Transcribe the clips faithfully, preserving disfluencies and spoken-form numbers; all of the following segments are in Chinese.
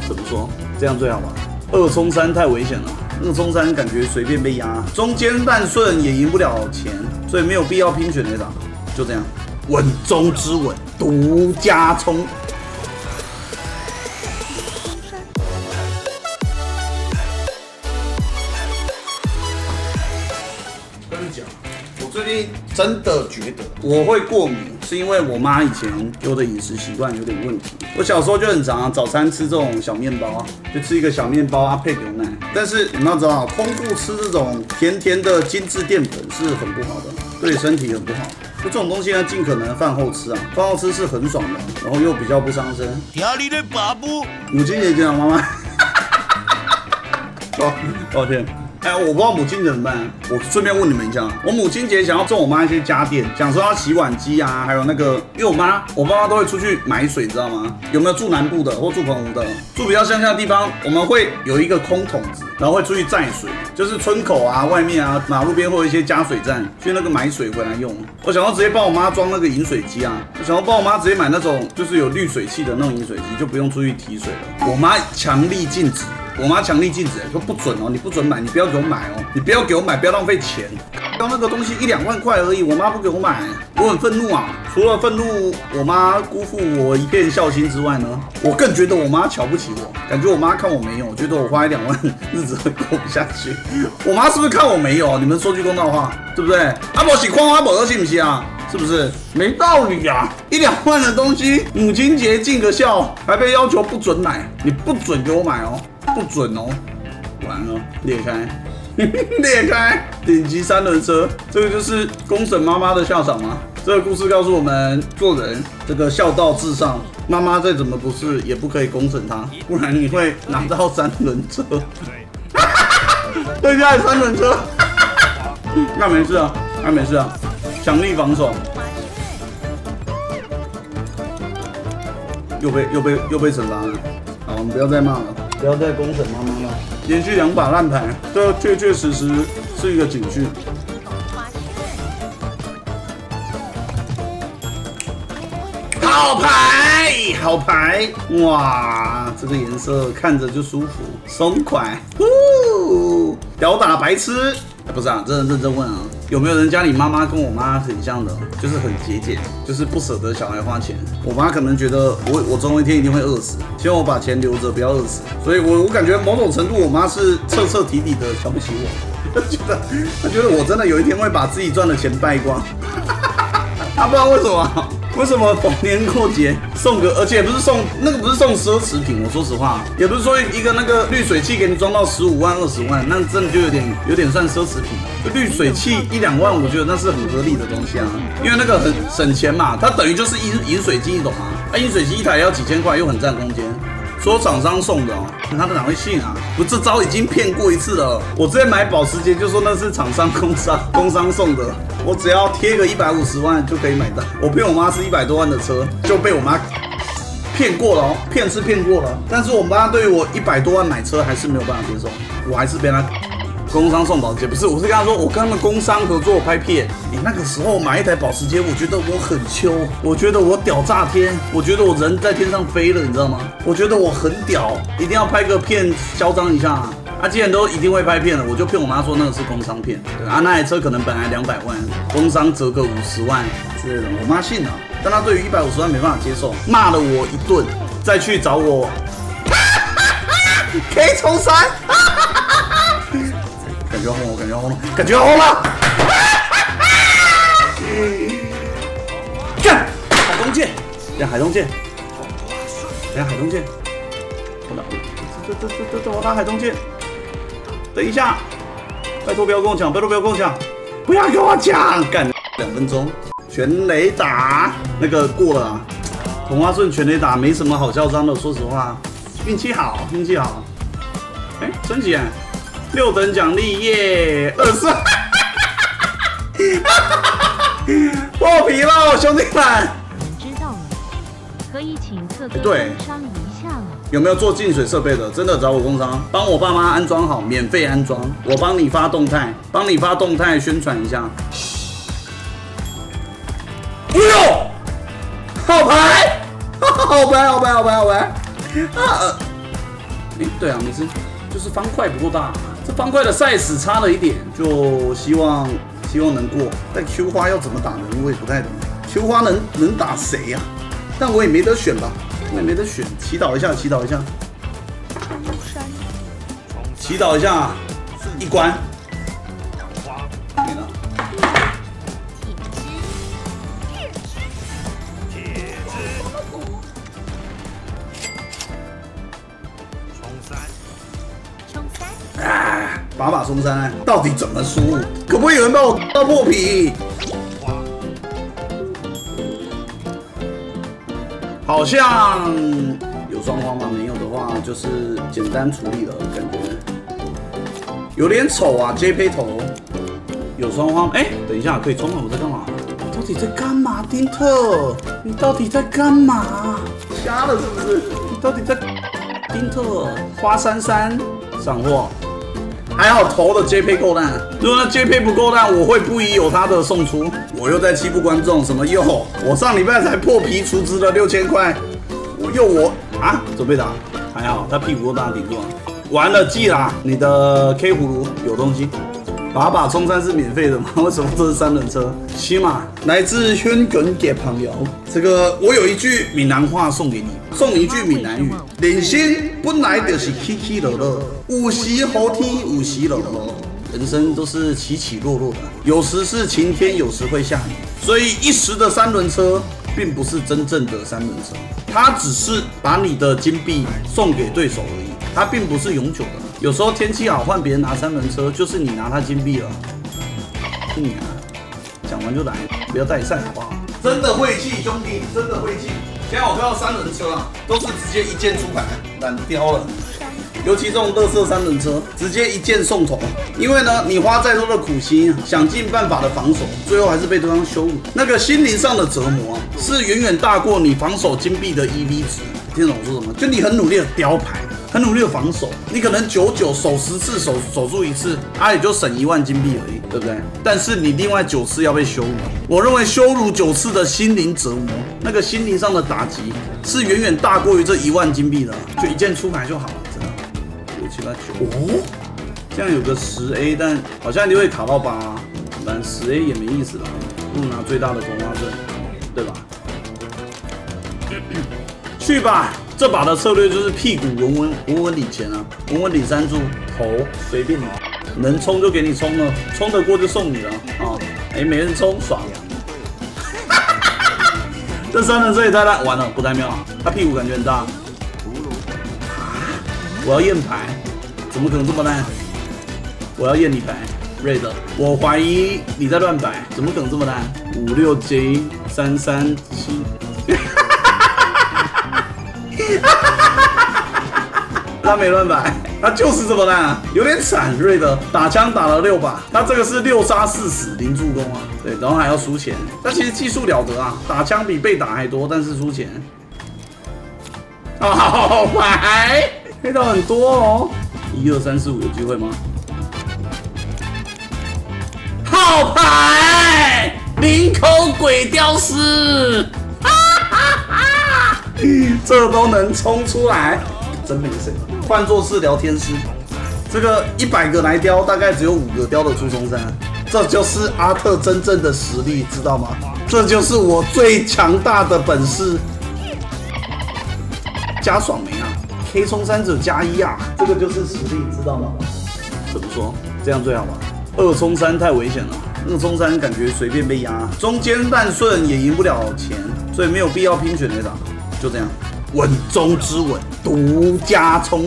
这不错，这样最好玩。二冲三太危险了，二冲三感觉随便被压，中间半顺也赢不了钱，所以没有必要拼全垒打，就这样，稳中之稳，独家冲。跟你讲，我最近真的觉得我会过敏，是因为我妈以前给我的饮食习惯有点问题。我小时候就很常、啊、早餐吃这种小面包啊，就吃一个小面包啊配牛奶。但是你们要知道，空腹吃这种甜甜的精致淀粉是很不好的，对身体很不好。就这种东西呢，尽可能饭后吃啊，饭后吃是很爽的，然后又比较不伤身。家里的爸母，母亲节讲妈妈，哦，抱歉。哎，我不知道母亲节怎么办、啊。我顺便问你们一下，我母亲节想要送我妈一些家电，想说要洗碗机啊，还有那个，因为我妈、我爸妈都会出去买水，知道吗？有没有住南部的或住澎湖的？住比较乡下的地方，我们会有一个空桶子，然后会出去载水，就是村口啊、外面啊、马路边会有一些加水站，去那个买水回来用。我想要直接帮我妈装那个饮水机啊，我想要帮我妈直接买那种就是有滤水器的那种饮水机，就不用出去提水了。我妈强力禁止。我妈强力禁止，说不准哦，你不准买，你不要给我买哦，你不要给我买，不要浪费钱。要那个东西一两万块而已，我妈不给我买，我很愤怒啊！除了愤怒我妈辜负我一片孝心之外呢，我更觉得我妈瞧不起我，感觉我妈看我没有，觉得我花一两万日子会过不下去。我妈是不是看我没有？你们说句公道话，对不对？啊，我是看我无是不是啊？是不是？没道理啊！一两万的东西，母亲节尽个孝，还被要求不准买，你不准给我买哦。不准哦，完了，裂开，裂开，顶级三轮车，这个就是公审妈妈的下场吗？这个故事告诉我们，做人这个孝道至上，妈妈再怎么不是，也不可以公审她，不然你会拿到三轮车。对家的三轮车，那没事啊，那没事啊，强力防守，又被又被又被惩罚了，好，我们不要再骂了。不要再公审妈妈了，连续两把烂牌，这确确实实是一个警讯。好牌，好牌，哇，这个颜色看着就舒服，松快，呼，屌打白痴。不是啊，真的认真问啊，有没有人家里妈妈跟我妈很像的，就是很节俭，就是不舍得小孩花钱。我妈可能觉得我我总有一天一定会饿死，希望我把钱留着不要饿死。所以我我感觉某种程度我妈是彻彻底底的瞧不起我，她觉得她觉得我真的有一天会把自己赚的钱败光。她、啊、不知道为什么。为什么逢年过节送个，而且也不是送那个不是送奢侈品，我说实话，也不是说一个那个滤水器给你装到十五万、二十万，那真的就有点有点算奢侈品了。滤水器一两万，我觉得那是很合理的东西啊，因为那个很省钱嘛，它等于就是饮饮水机，你懂吗？啊，饮水机一台要几千块，又很占空间。说厂商送的哦，他们哪会信啊？我这招已经骗过一次了。我之前买保时捷就说那是厂商工商工商送的，我只要贴个一百五十万就可以买到。我骗我妈是一百多万的车，就被我妈骗过了哦，骗是骗过了。但是我妈对于我一百多万买车还是没有办法接受，我还是被她工商送保时捷，不是，我是跟她说我跟他们工商合作拍片。你那个时候买一台保时捷，我觉得我很秋，我觉得我屌炸天，我觉得我人在天上飞了，你知道吗？我觉得我很屌，一定要拍个片嚣张一下啊！啊，既然都一定会拍片了，我就骗我妈说那个是工商片，对啊，那台车可能本来两百万，工商折个五十万之类的，我妈信了，但她对于一百五十万没办法接受，骂了我一顿，再去找我 K 冲三。感觉要红了，感觉要红了，感觉要红了！干！海东剑，等海东剑，等海东剑，我打，这这这这这我打海东剑，等一下，拜托不要跟我抢，拜托不要跟我抢，不要跟我抢！干两分钟，全雷打，那个过了啊。同花顺全雷打没什么好嚣张的，说实话，运气好，运气好。哎，升级啊！六等奖励耶，二十，破皮了，兄弟们！知道了，可以请各个工商一下了。有没有做净水设备的？真的找我工商，帮我爸妈安装好，免费安装，我帮你发动态，帮你发动态宣传一下。哎呦，好牌，好牌，好牌，好牌，好牌！啊哎，对啊，没事，就是方块不够大，这方块的 size 差了一点，就希望希望能过。但 Q 花要怎么打人，我也不太懂。Q 花能能打谁呀、啊？但我也没得选吧，我也没得选，祈祷一下，祈祷一下，祈祷一下，一关。没了。啊！把把松山到底怎么输？可不可以有人帮我到破皮？好像有双花吗？没有的话，就是简单处理了，感觉有点丑啊。J 配头有双花，哎、欸，等一下可以冲了，我在干嘛？你到底在干嘛，丁特？你到底在干嘛？瞎了是不是？你到底在？丁特花珊珊闪货，还好投的 J 配够烂。如果那 J 配不够烂，我会不疑有他的送出。我又在欺负观众，什么又？我上礼拜才破皮出资了六千块，我又我啊，准备打，还好他屁股够大顶住啊。完了，记啦，你的 K 葫芦有东西。把把冲山是免费的吗？为什么这是三轮车？起码来自香港嘅朋友，这个我有一句闽南话送给你，送你一句闽南语：人生本来就是起起落落，有时好天，有时落落。人生都是起起落落的，有时是晴天，有时会下雨。所以一时的三轮车并不是真正的三轮车，它只是把你的金币送给对手而已，它并不是永久的。有时候天气好，换别人拿三轮车，就是你拿他金币了。你啊，讲完就来，不要带赛好不好？真的会气，兄弟，真的会气。现在我看到三轮车啊，都是直接一键出牌，懒雕了。尤其这种垃圾三轮车，直接一键送头。因为呢，你花再多的苦心，想尽办法的防守，最后还是被对方羞辱。那个心灵上的折磨啊，是远远大过你防守金币的 E V 值。听懂我说什么？就你很努力的雕牌。很努力的防守，你可能九九守十次守守住一次，啊也就省一万金币而已，对不对？但是你另外九次要被羞辱，我认为羞辱九次的心灵折磨，那个心灵上的打击是远远大过于这一万金币的，就一键出牌就好了，真的。六七八九哦，这样有个十 A， 但好像你会卡到八，反正十 A 也没意思了，不如拿最大的同花顺，对吧？去吧。这把的策略就是屁股稳稳稳稳领钱啊，稳稳领三注，头随便你，能冲就给你冲了，冲得过就送你了啊！哎、欸，没人冲，爽！这三人车也太烂，完了，不太妙，他屁股感觉很大。我要验牌，怎么可能这么烂？我要验你牌，瑞德，我怀疑你在乱摆，怎么可能这么烂？五六 J 三三七。他没乱摆，他就是这么烂啊，有点惨。瑞的打枪打了六把，他这个是六杀四死零助攻啊，对，然后还要输钱。但其实技术了得啊，打枪比被打还多，但是输钱。好牌，黑到很多哦，一二三四五有机会吗？好牌，林口鬼雕师。这都能冲出来，真没谁。换作是聊天师，这个一百个来雕，大概只有五个雕得出中山。这就是阿特真正的实力，知道吗？这就是我最强大的本事。加爽没啊 ？K 冲三者加一啊，这个就是实力，知道吗？怎么说？这样最好吧？二冲三太危险了，二冲三感觉随便被压，中间烂顺也赢不了钱，所以没有必要拼全垒打。就这样，稳中之稳，独家冲。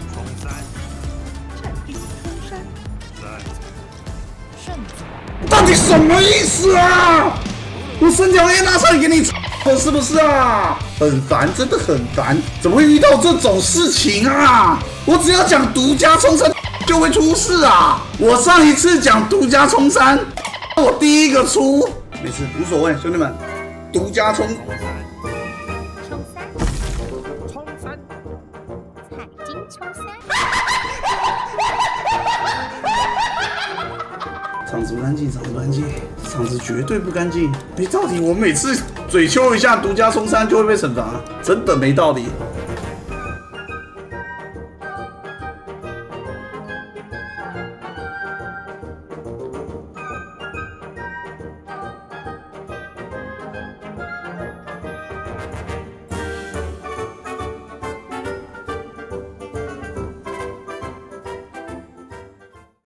到底什么意思啊？我三条 A 拉上来给你，是不是啊？很烦，真的很烦，怎么会遇到这种事情啊？我只要讲独家冲山就会出事啊！我上一次讲独家冲山，我第一个出，没事，无所谓，兄弟们，独家冲。场子不干净，场子不干净，场子绝对不干净。你到底我每次嘴丘一下独家冲山就会被惩罚，真的没道理。